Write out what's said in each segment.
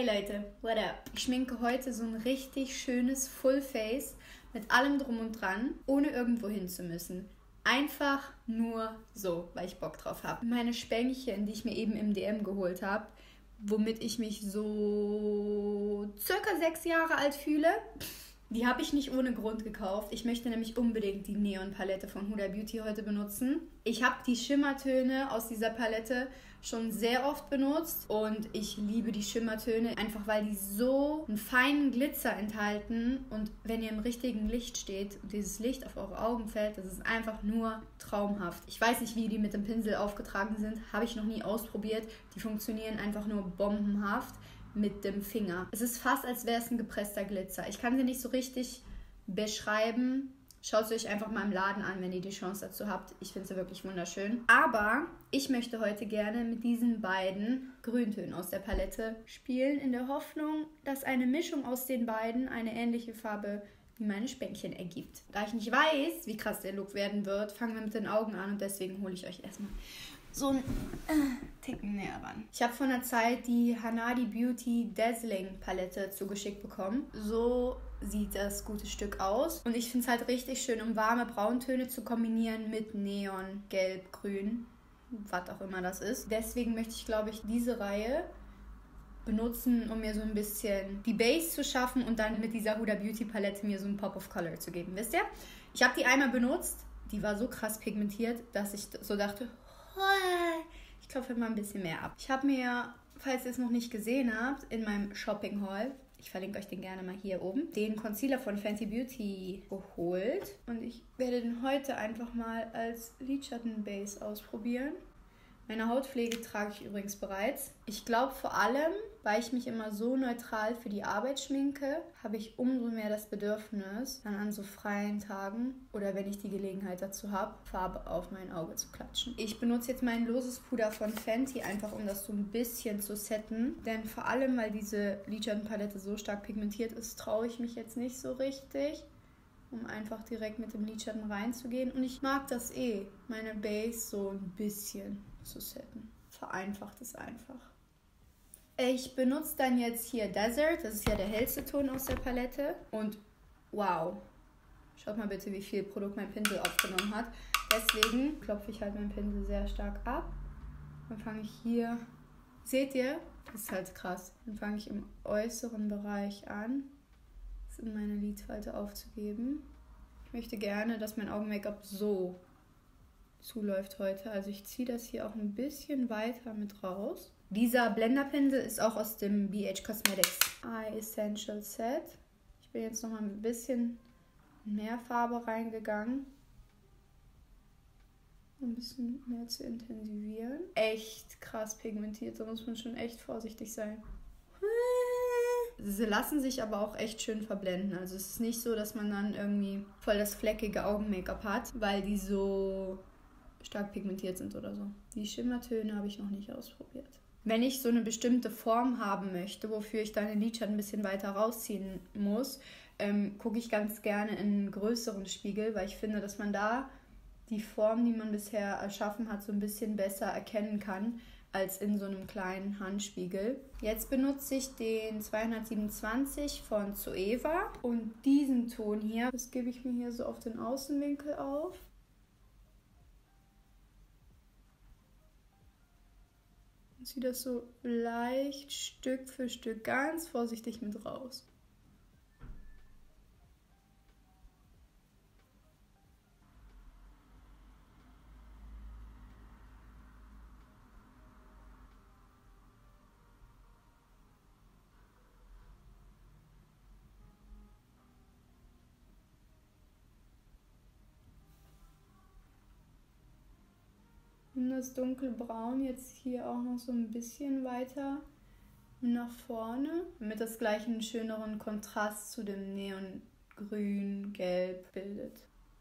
Hey Leute, what up? Ich schminke heute so ein richtig schönes Fullface mit allem drum und dran, ohne irgendwo hin zu müssen. Einfach nur so, weil ich Bock drauf habe. Meine Spänkchen, die ich mir eben im DM geholt habe, womit ich mich so circa 6 Jahre alt fühle, die habe ich nicht ohne Grund gekauft. Ich möchte nämlich unbedingt die Neon-Palette von Huda Beauty heute benutzen. Ich habe die Schimmertöne aus dieser Palette schon sehr oft benutzt und ich liebe die Schimmertöne, einfach weil die so einen feinen Glitzer enthalten und wenn ihr im richtigen Licht steht und dieses Licht auf eure Augen fällt, das ist einfach nur traumhaft. Ich weiß nicht, wie die mit dem Pinsel aufgetragen sind, habe ich noch nie ausprobiert. Die funktionieren einfach nur bombenhaft mit dem Finger. Es ist fast, als wäre es ein gepresster Glitzer. Ich kann sie nicht so richtig beschreiben. Schaut sie euch einfach mal im Laden an, wenn ihr die Chance dazu habt. Ich finde sie wirklich wunderschön. Aber ich möchte heute gerne mit diesen beiden Grüntönen aus der Palette spielen, in der Hoffnung, dass eine Mischung aus den beiden eine ähnliche Farbe wie meine Spänkchen ergibt. Da ich nicht weiß, wie krass der Look werden wird, fangen wir mit den Augen an und deswegen hole ich euch erstmal so einen Ticken näher ran. Ich habe vor einer Zeit die Hanadi Beauty Dazzling Palette zugeschickt bekommen. So sieht das gute Stück aus. Und ich finde es halt richtig schön, um warme Brauntöne zu kombinieren mit Neon, Gelb, Grün, was auch immer das ist. Deswegen möchte ich, glaube ich, diese Reihe benutzen, um mir so ein bisschen die Base zu schaffen und dann mit dieser Huda Beauty Palette mir so einen Pop of Color zu geben. Wisst ihr? Ich habe die einmal benutzt. Die war so krass pigmentiert, dass ich so dachte, ich klopfe mal ein bisschen mehr ab. Ich habe mir, falls ihr es noch nicht gesehen habt, in meinem Shopping Haul, ich verlinke euch den gerne mal hier oben, den Concealer von Fenty Beauty geholt. Und ich werde den heute einfach mal als Lidschattenbase ausprobieren. Meine Hautpflege trage ich übrigens bereits. Ich glaube vor allem, weil ich mich immer so neutral für die Arbeit schminke, habe ich umso mehr das Bedürfnis, dann an so freien Tagen oder wenn ich die Gelegenheit dazu habe, Farbe auf mein Auge zu klatschen. Ich benutze jetzt mein loses Puder von Fenty, einfach um das so ein bisschen zu setten. Denn vor allem, weil diese Lidschattenpalette so stark pigmentiert ist, traue ich mich jetzt nicht so richtig, um einfach direkt mit dem Lidschatten reinzugehen. Und ich mag das meine Base so ein bisschen zu setten. Vereinfacht es einfach. Ich benutze dann jetzt hier Desert, das ist ja der hellste Ton aus der Palette. Und wow, schaut mal bitte, wie viel Produkt mein Pinsel aufgenommen hat. Deswegen klopfe ich halt meinen Pinsel sehr stark ab. Dann fange ich hier, seht ihr, das ist halt krass. Dann fange ich im äußeren Bereich an, das in meine Lidfalte aufzugeben. Ich möchte gerne, dass mein Augen-Make-up so zuläuft heute. Also ich ziehe das hier auch ein bisschen weiter mit raus. Dieser Blenderpinsel ist auch aus dem BH Cosmetics Eye Essential Set. Ich bin jetzt nochmal ein bisschen mehr Farbe reingegangen, um ein bisschen mehr zu intensivieren. Echt krass pigmentiert, da muss man schon echt vorsichtig sein. Sie lassen sich aber auch echt schön verblenden. Also es ist nicht so, dass man dann irgendwie voll das fleckige Augen-Make-up hat, weil die so stark pigmentiert sind oder so. Die Schimmertöne habe ich noch nicht ausprobiert. Wenn ich so eine bestimmte Form haben möchte, wofür ich dann den Lidschatten ein bisschen weiter rausziehen muss, gucke ich ganz gerne in einen größeren Spiegel, weil ich finde, dass man da die Form, die man bisher erschaffen hat, so ein bisschen besser erkennen kann, als in so einem kleinen Handspiegel. Jetzt benutze ich den 227 von Zoeva und diesen Ton hier, das gebe ich mir hier so auf den Außenwinkel auf. Und ziehe das so leicht Stück für Stück ganz vorsichtig mit raus. Und das dunkelbraun jetzt hier auch noch so ein bisschen weiter nach vorne, damit das gleich einen schöneren Kontrast zu dem Neongrün, Gelb bildet.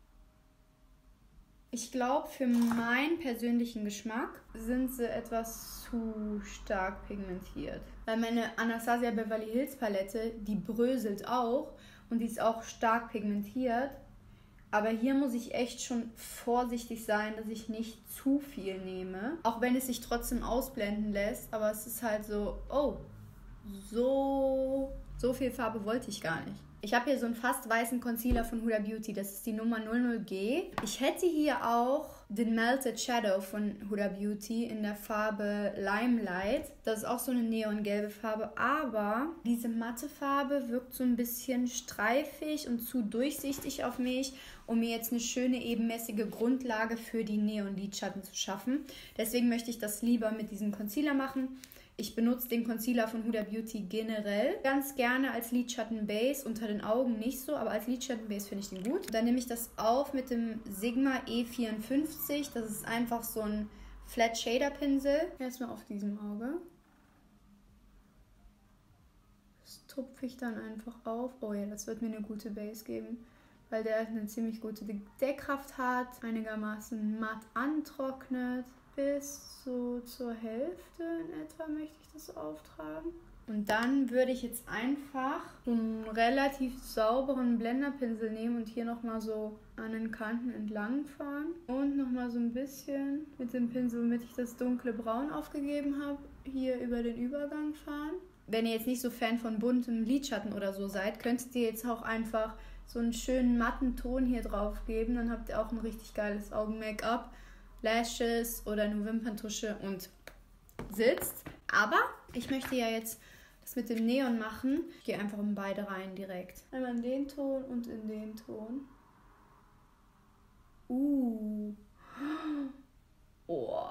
Ich glaube, für meinen persönlichen Geschmack sind sie etwas zu stark pigmentiert. Weil meine Anastasia Beverly Hills Palette, die bröselt auch und die ist auch stark pigmentiert. Aber hier muss ich echt schon vorsichtig sein, dass ich nicht zu viel nehme. Auch wenn es sich trotzdem ausblenden lässt. Aber es ist halt so, oh, so viel Farbe wollte ich gar nicht. Ich habe hier so einen fast weißen Concealer von Huda Beauty. Das ist die Nummer 00G. Ich hätte hier auch den Melted Shadow von Huda Beauty in der Farbe Limelight. Das ist auch so eine neongelbe Farbe. Aber diese matte Farbe wirkt so ein bisschen streifig und zu durchsichtig auf mich, um mir jetzt eine schöne ebenmäßige Grundlage für die Neon-Lidschatten zu schaffen. Deswegen möchte ich das lieber mit diesem Concealer machen. Ich benutze den Concealer von Huda Beauty generell ganz gerne als Lidschatten-Base, unter den Augen nicht so, aber als Lidschatten-Base finde ich den gut. Dann nehme ich das auf mit dem Sigma E54, das ist einfach so ein Flat Shader Pinsel. Erstmal auf diesem Auge. Das tupfe ich dann einfach auf. Oh ja, das wird mir eine gute Base geben, weil der eine ziemlich gute Deckkraft hat, einigermaßen matt antrocknet. Bis so zur Hälfte in etwa möchte ich das auftragen. Und dann würde ich jetzt einfach so einen relativ sauberen Blenderpinsel nehmen und hier nochmal so an den Kanten entlang fahren. Und nochmal so ein bisschen mit dem Pinsel, womit ich das dunkle Braun aufgegeben habe, hier über den Übergang fahren. Wenn ihr jetzt nicht so Fan von buntem Lidschatten oder so seid, könntet ihr jetzt auch einfach so einen schönen matten Ton hier drauf geben. Dann habt ihr auch ein richtig geiles Augen-Make-up. Lashes oder eine Wimperntusche und sitzt. Aber ich möchte ja jetzt das mit dem Neon machen. Ich gehe einfach in beide rein direkt. Einmal in den Ton und in den Ton. Oh.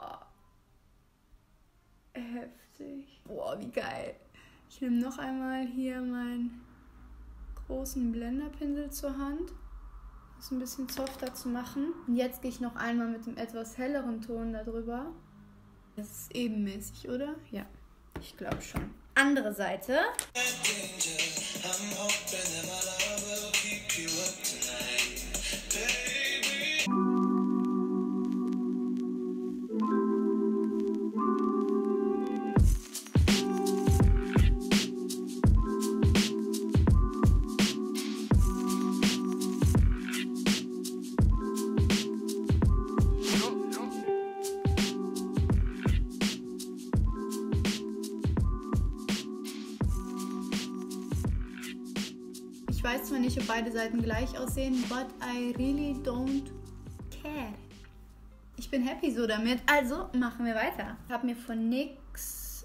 Heftig. Boah, wie geil. Ich nehme noch einmal hier meinen großen Blenderpinsel zur Hand. Ein bisschen softer zu machen. Und jetzt gehe ich noch einmal mit dem etwas helleren Ton darüber. Das ist ebenmäßig, oder? Ja, ich glaube schon. Andere Seite. Ich weiß zwar nicht, ob beide Seiten gleich aussehen, but I really don't care. Ich bin happy so damit, also machen wir weiter. Ich habe mir von NYX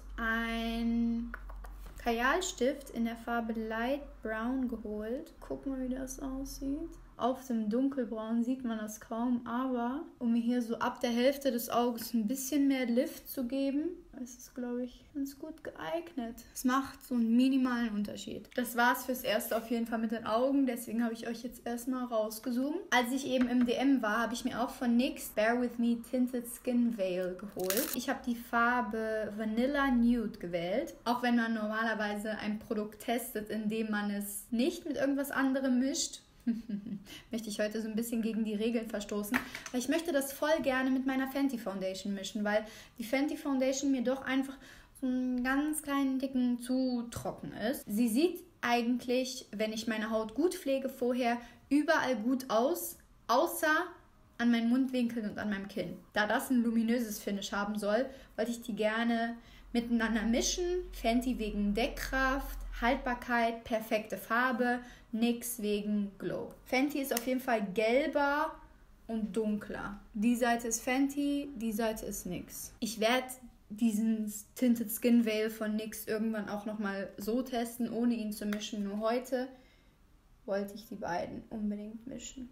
ein Kajalstift in der Farbe Light Brown geholt. Guck mal, wie das aussieht. Auf dem Dunkelbraun sieht man das kaum, aber um mir hier so ab der Hälfte des Auges ein bisschen mehr Lift zu geben, ist es, glaube ich, ganz gut geeignet. Es macht so einen minimalen Unterschied. Das war's fürs Erste auf jeden Fall mit den Augen, deswegen habe ich euch jetzt erstmal rausgezoomt. Als ich eben im DM war, habe ich mir auch von NYX Bear With Me Tinted Skin Veil geholt. Ich habe die Farbe Vanilla Nude gewählt, auch wenn man normalerweise ein Produkt testet, indem man es nicht mit irgendwas anderem mischt. Möchte ich heute so ein bisschen gegen die Regeln verstoßen, weil ich möchte das voll gerne mit meiner Fenty Foundation mischen, weil die Fenty Foundation mir doch einfach so einen ganz kleinen Ticken zu trocken ist. Sie sieht eigentlich, wenn ich meine Haut gut pflege vorher, überall gut aus, außer an meinen Mundwinkeln und an meinem Kinn. Da das ein luminöses Finish haben soll, wollte ich die gerne miteinander mischen. Fenty wegen Deckkraft, Haltbarkeit, perfekte Farbe, NYX wegen Glow. Fenty ist auf jeden Fall gelber und dunkler. Die Seite ist Fenty, die Seite ist NYX. Ich werde diesen Tinted Skin Veil von NYX irgendwann auch nochmal so testen, ohne ihn zu mischen. Nur heute wollte ich die beiden unbedingt mischen.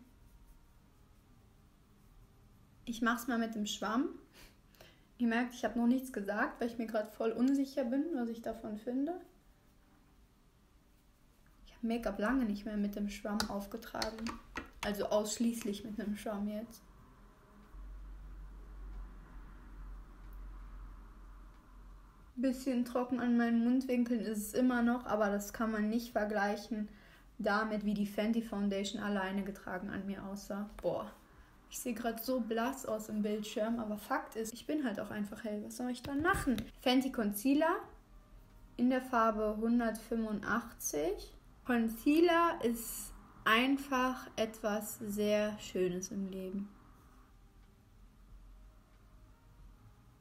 Ich mache es mal mit dem Schwamm. Ihr merkt, ich habe noch nichts gesagt, weil ich mir gerade voll unsicher bin, was ich davon finde. Make-up lange nicht mehr mit dem Schwamm aufgetragen. Also ausschließlich mit einem Schwamm jetzt. Bisschen trocken an meinen Mundwinkeln ist es immer noch, aber das kann man nicht vergleichen damit, wie die Fenty Foundation alleine getragen an mir aussah. Boah, ich sehe gerade so blass aus im Bildschirm, aber Fakt ist, ich bin halt auch einfach hell. Was soll ich dann machen? Fenty Concealer in der Farbe 185. Concealer ist einfach etwas sehr Schönes im Leben.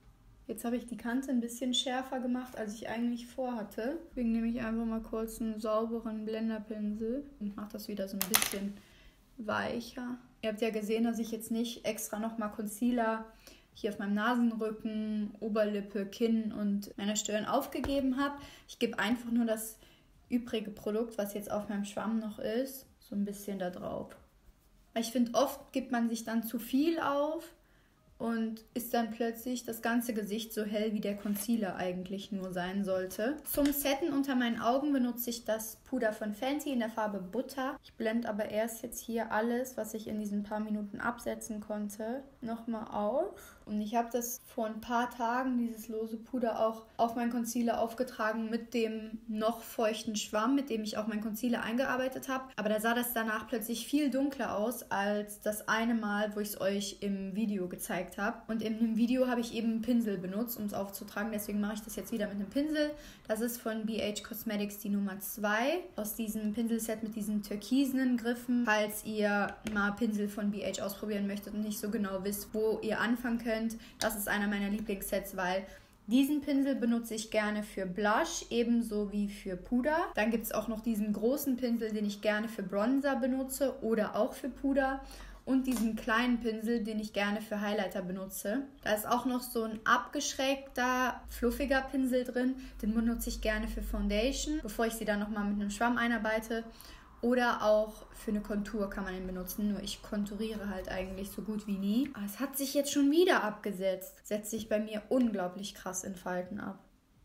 Jetzt habe ich die Kante ein bisschen schärfer gemacht, als ich eigentlich vorhatte. Deswegen nehme ich einfach mal kurz einen sauberen Blenderpinsel und mache das wieder so ein bisschen weicher. Ihr habt ja gesehen, dass ich jetzt nicht extra nochmal Concealer hier auf meinem Nasenrücken, Oberlippe, Kinn und meiner Stirn aufgegeben habe. Ich gebe einfach nur das übrige Produkt, was jetzt auf meinem Schwamm noch ist, so ein bisschen da drauf. Ich finde, oft gibt man sich dann zu viel auf und ist dann plötzlich das ganze Gesicht so hell, wie der Concealer eigentlich nur sein sollte. Zum Setten unter meinen Augen benutze ich das Puder von Fenty in der Farbe Butter. Ich blende aber erst jetzt hier alles, was ich in diesen paar Minuten absetzen konnte, nochmal auf. Und ich habe das vor ein paar Tagen, dieses lose Puder, auch auf meinen Concealer aufgetragen mit dem noch feuchten Schwamm, mit dem ich auch meinen Concealer eingearbeitet habe. Aber da sah das danach plötzlich viel dunkler aus als das eine Mal, wo ich es euch im Video gezeigt habe. Und in dem Video habe ich eben einen Pinsel benutzt, um es aufzutragen. Deswegen mache ich das jetzt wieder mit einem Pinsel. Das ist von BH Cosmetics die Nummer 2 aus diesem Pinselset mit diesen türkisenen Griffen. Falls ihr mal Pinsel von BH ausprobieren möchtet und nicht so genau wisst, wo ihr anfangen könnt, das ist einer meiner Lieblingssets, weil diesen Pinsel benutze ich gerne für Blush, ebenso wie für Puder. Dann gibt es auch noch diesen großen Pinsel, den ich gerne für Bronzer benutze oder auch für Puder. Und diesen kleinen Pinsel, den ich gerne für Highlighter benutze. Da ist auch noch so ein abgeschrägter, fluffiger Pinsel drin. Den benutze ich gerne für Foundation, bevor ich sie dann nochmal mit einem Schwamm einarbeite. Oder auch für eine Kontur kann man ihn benutzen. Nur ich konturiere halt eigentlich so gut wie nie. Aber es hat sich jetzt schon wieder abgesetzt. Setzt sich bei mir unglaublich krass in Falten ab.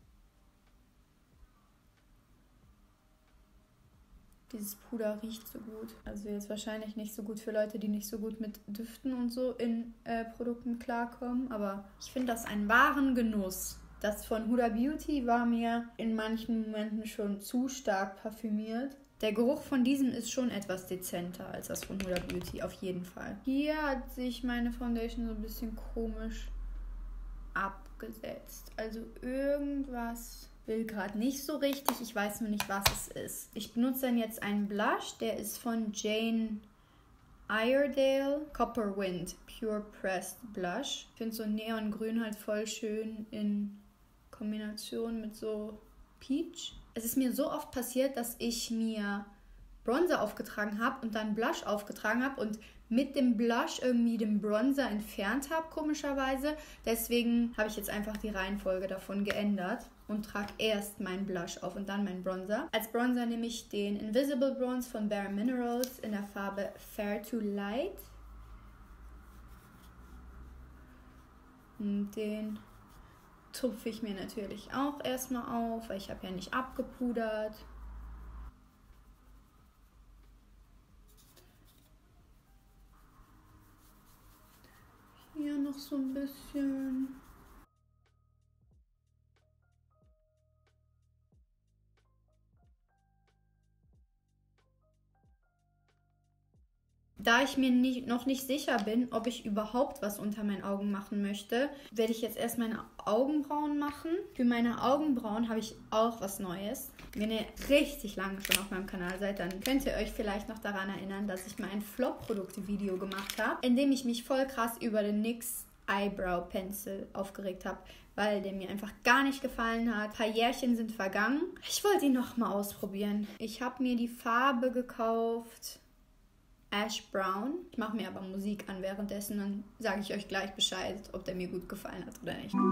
Dieses Puder riecht so gut. Also jetzt wahrscheinlich nicht so gut für Leute, die nicht so gut mit Düften und so in Produkten klarkommen. Aber ich finde das einen wahren Genuss. Das von Huda Beauty war mir in manchen Momenten schon zu stark parfümiert. Der Geruch von diesem ist schon etwas dezenter als das von Huda Beauty, auf jeden Fall. Hier hat sich meine Foundation so ein bisschen komisch abgesetzt. Also irgendwas will gerade nicht so richtig. Ich weiß nur nicht, was es ist. Ich benutze dann jetzt einen Blush, der ist von Jane Iredale Copper Wind Pure Pressed Blush. Ich finde so Neongrün halt voll schön in Kombination mit so Peach. Es ist mir so oft passiert, dass ich mir Bronzer aufgetragen habe und dann Blush aufgetragen habe und mit dem Blush irgendwie den Bronzer entfernt habe, komischerweise. Deswegen habe ich jetzt einfach die Reihenfolge davon geändert und trage erst meinen Blush auf und dann meinen Bronzer. Als Bronzer nehme ich den Invisible Bronze von Bare Minerals in der Farbe Fair to Light. Und den tupfe ich mir natürlich auch erstmal auf, weil ich habe ja nicht abgepudert. Hier noch so ein bisschen. Da ich mir noch nicht sicher bin, ob ich überhaupt was unter meinen Augen machen möchte, werde ich jetzt erst meine Augenbrauen machen. Für meine Augenbrauen habe ich auch was Neues. Wenn ihr richtig lange schon auf meinem Kanal seid, dann könnt ihr euch vielleicht noch daran erinnern, dass ich mal ein Flop-Produkte-Video gemacht habe, in dem ich mich voll krass über den NYX Eyebrow Pencil aufgeregt habe, weil der mir einfach gar nicht gefallen hat. Ein paar Jährchen sind vergangen. Ich wollte ihn noch mal ausprobieren. Ich habe mir die Farbe gekauft Ash Brown. Ich mache mir aber Musik an währenddessen, dann sage ich euch gleich Bescheid, ob der mir gut gefallen hat oder nicht.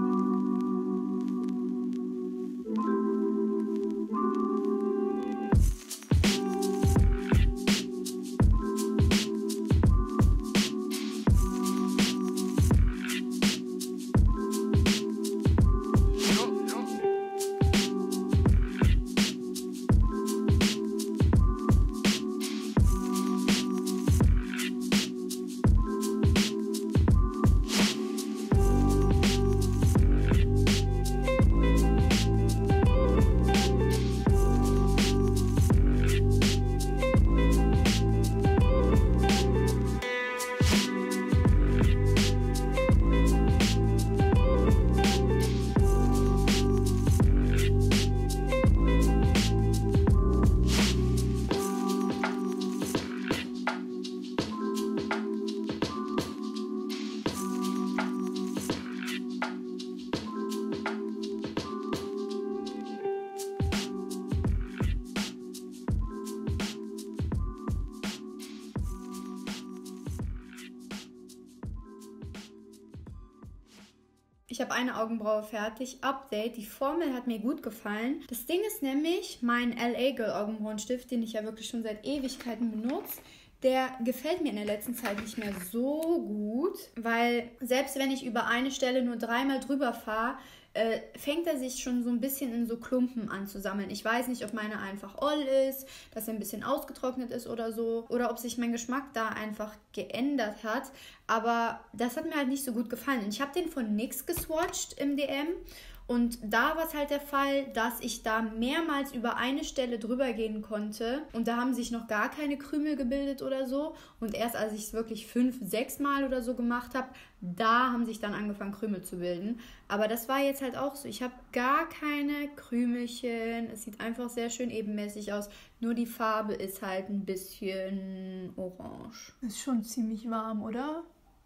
Ich habe eine Augenbraue fertig. Update, die Formel hat mir gut gefallen. Das Ding ist nämlich, mein LA Girl Augenbrauenstift, den ich ja wirklich schon seit Ewigkeiten benutze, der gefällt mir in der letzten Zeit nicht mehr so gut, weil selbst wenn ich über eine Stelle nur 3-mal drüber fahre, fängt er sich schon so ein bisschen in so Klumpen an zu sammeln. Ich weiß nicht, ob meine einfach oll ist, dass er ein bisschen ausgetrocknet ist oder so, oder ob sich mein Geschmack da einfach geändert hat, aber das hat mir halt nicht so gut gefallen. Und ich habe den von NYX geswatcht im DM. Und da war es halt der Fall, dass ich da mehrmals über eine Stelle drüber gehen konnte und da haben sich noch gar keine Krümel gebildet oder so. Und erst als ich es wirklich 5-6 Mal oder so gemacht habe, da haben sich dann angefangen Krümel zu bilden. Aber das war jetzt halt auch so. Ich habe gar keine Krümelchen. Es sieht einfach sehr schön ebenmäßig aus. Nur die Farbe ist halt ein bisschen orange. Ist schon ziemlich warm, oder?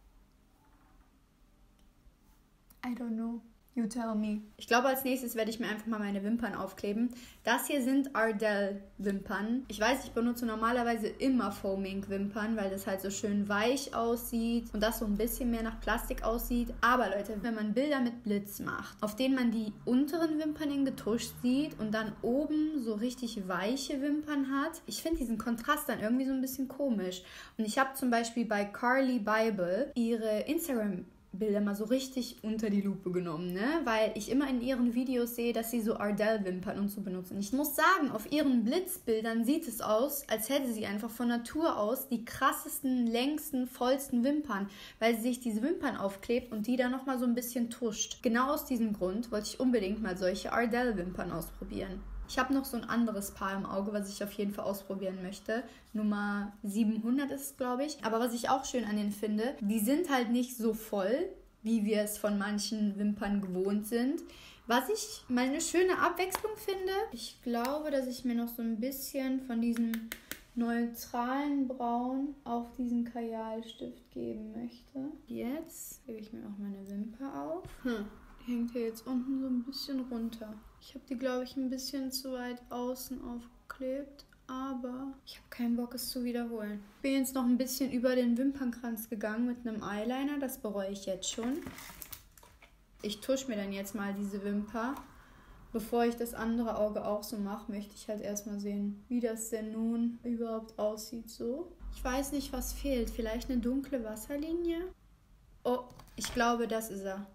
I don't know. You tell me. Ich glaube, als nächstes werde ich mir einfach mal meine Wimpern aufkleben. Das hier sind Ardell-Wimpern. Ich weiß, ich benutze normalerweise immer Foaming-Wimpern, weil das halt so schön weich aussieht und das so ein bisschen mehr nach Plastik aussieht. Aber Leute, wenn man Bilder mit Blitz macht, auf denen man die unteren Wimpern in getuscht sieht und dann oben so richtig weiche Wimpern hat, ich finde diesen Kontrast dann irgendwie so ein bisschen komisch. Und ich habe zum Beispiel bei Carly Bible ihre Instagram-Bilder mal so richtig unter die Lupe genommen, ne? Weil ich immer in ihren Videos sehe, dass sie so Ardell-Wimpern und so benutzen. Ich muss sagen, auf ihren Blitzbildern sieht es aus, als hätte sie einfach von Natur aus die krassesten, längsten, vollsten Wimpern, weil sie sich diese Wimpern aufklebt und die dann nochmal so ein bisschen tuscht. Genau aus diesem Grund wollte ich unbedingt mal solche Ardell-Wimpern ausprobieren. Ich habe noch so ein anderes Paar im Auge, was ich auf jeden Fall ausprobieren möchte. Nummer 700 ist es, glaube ich. Aber was ich auch schön an denen finde, die sind halt nicht so voll, wie wir es von manchen Wimpern gewohnt sind. Was ich mal eine schöne Abwechslung finde, ich glaube, dass ich mir noch so ein bisschen von diesem neutralen Braun auf diesen Kajalstift geben möchte. Jetzt gebe ich mir auch meine Wimper auf. Die hängt hier jetzt unten so ein bisschen runter. Ich habe die, glaube ich, ein bisschen zu weit außen aufgeklebt, aber ich habe keinen Bock, es zu wiederholen. Ich bin jetzt noch ein bisschen über den Wimpernkranz gegangen mit einem Eyeliner, das bereue ich jetzt schon. Ich tusche mir dann jetzt mal diese Wimper. Bevor ich das andere Auge auch so mache, möchte ich halt erstmal sehen, wie das denn nun überhaupt aussieht so. Ich weiß nicht, was fehlt. Vielleicht eine dunkle Wasserlinie? Oh, ich glaube, das ist er.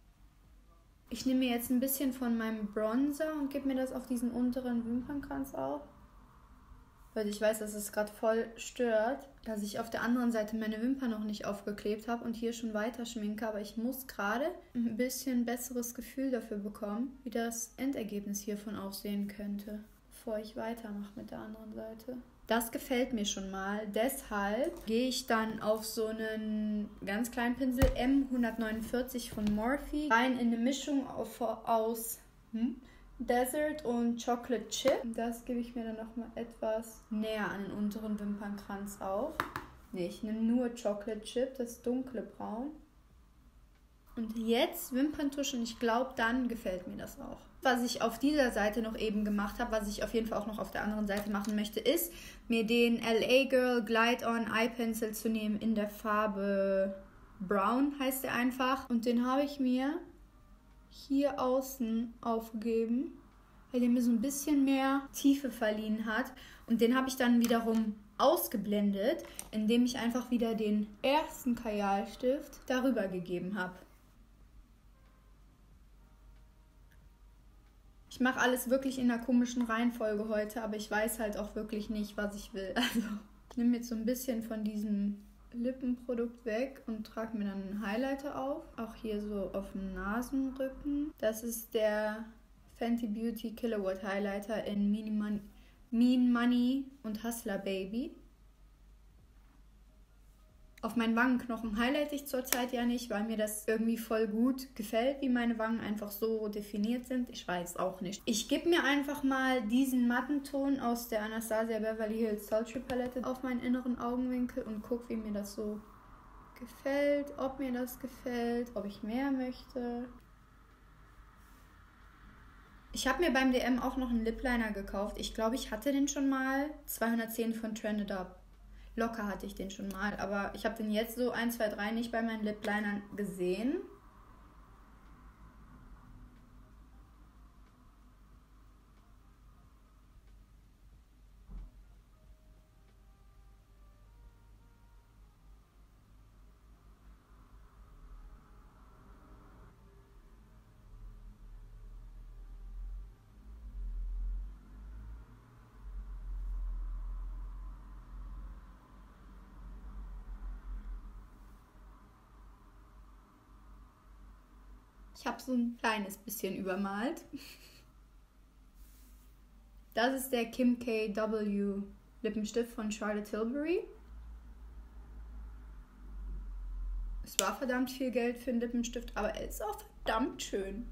Ich nehme mir jetzt ein bisschen von meinem Bronzer und gebe mir das auf diesen unteren Wimpernkranz auf. Weil ich weiß, dass es gerade voll stört, dass ich auf der anderen Seite meine Wimpern noch nicht aufgeklebt habe und hier schon weiter schminke. Aber ich muss gerade ein bisschen besseres Gefühl dafür bekommen, wie das Endergebnis hiervon aussehen könnte, bevor ich weitermache mit der anderen Seite. Das gefällt mir schon mal. Deshalb gehe ich dann auf so einen ganz kleinen Pinsel M149 von Morphe rein in eine Mischung aus Desert und Chocolate Chip. Das gebe ich mir dann nochmal etwas näher an den unteren Wimpernkranz auf. Ne, ich nehme nur Chocolate Chip, das dunkle Braun. Und jetzt Wimperntusch und ich glaube, dann gefällt mir das auch. Was ich auf dieser Seite noch eben gemacht habe, was ich auf jeden Fall auch noch auf der anderen Seite machen möchte, ist, mir den LA Girl Glide On Eye Pencil zu nehmen in der Farbe Brown, heißt der einfach. Und den habe ich mir hier außen aufgegeben, weil der mir so ein bisschen mehr Tiefe verliehen hat. Und den habe ich dann wiederum ausgeblendet, indem ich einfach wieder den ersten Kajalstift darüber gegeben habe. Ich mache alles wirklich in einer komischen Reihenfolge heute, aber ich weiß halt auch wirklich nicht, was ich will. Also ich nehme jetzt so ein bisschen von diesem Lippenprodukt weg und trage mir dann einen Highlighter auf. Auch hier so auf dem Nasenrücken. Das ist der Fenty Beauty Kilowatt Highlighter in Mean Money und Hustler Baby. Auf meinen Wangenknochen highlighte ich zurzeit ja nicht, weil mir das irgendwie voll gut gefällt, wie meine Wangen einfach so definiert sind. Ich weiß auch nicht. Ich gebe mir einfach mal diesen matten Ton aus der Anastasia Beverly Hills Sultry Palette auf meinen inneren Augenwinkel und gucke, wie mir das so gefällt, ob mir das gefällt, ob ich mehr möchte. Ich habe mir beim DM auch noch einen Lip Liner gekauft. Ich glaube, ich hatte den schon mal. 210 von Trended Up. Locker hatte ich den schon mal, aber ich habe den jetzt so 1, 2, 3 nicht bei meinen Lip Linern gesehen. Ich habe so ein kleines bisschen übermalt. Das ist der Kim K.W. Lippenstift von Charlotte Tilbury. Es war verdammt viel Geld für einen Lippenstift, aber er ist auch verdammt schön.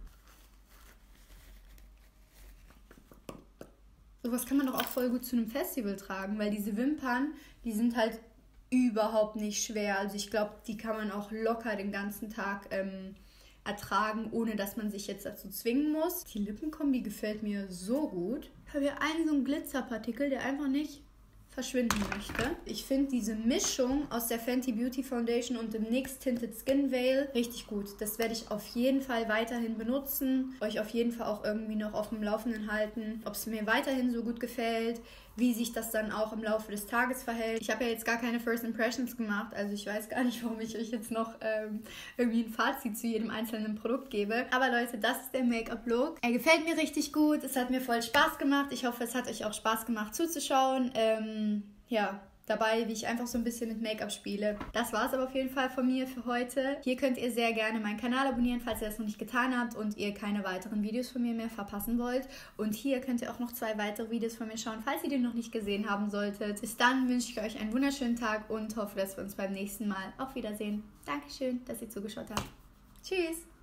Sowas kann man doch auch voll gut zu einem Festival tragen, weil diese Wimpern, die sind halt überhaupt nicht schwer. Also ich glaube, die kann man auch locker den ganzen Tag ertragen, ohne dass man sich jetzt dazu zwingen muss. Die Lippenkombi gefällt mir so gut. Ich habe hier einen so einen Glitzerpartikel, der einfach nicht verschwinden möchte. Ich finde diese Mischung aus der Fenty Beauty Foundation und dem NYX Tinted Skin Veil richtig gut. Das werde ich auf jeden Fall weiterhin benutzen. Euch auf jeden Fall auch irgendwie noch auf dem Laufenden halten, ob es mir weiterhin so gut gefällt, wie sich das dann auch im Laufe des Tages verhält. Ich habe ja jetzt gar keine First Impressions gemacht, also ich weiß gar nicht, warum ich euch jetzt noch irgendwie ein Fazit zu jedem einzelnen Produkt gebe. Aber Leute, das ist der Make-up-Look. Er gefällt mir richtig gut, es hat mir voll Spaß gemacht. Ich hoffe, es hat euch auch Spaß gemacht zuzuschauen. Dabei, wie ich einfach so ein bisschen mit Make-up spiele. Das war es aber auf jeden Fall von mir für heute. Hier könnt ihr sehr gerne meinen Kanal abonnieren, falls ihr das noch nicht getan habt und ihr keine weiteren Videos von mir mehr verpassen wollt. Und hier könnt ihr auch noch 2 weitere Videos von mir schauen, falls ihr die noch nicht gesehen haben solltet. Bis dann wünsche ich euch einen wunderschönen Tag und hoffe, dass wir uns beim nächsten Mal auch wiedersehen. Dankeschön, dass ihr zugeschaut habt. Tschüss!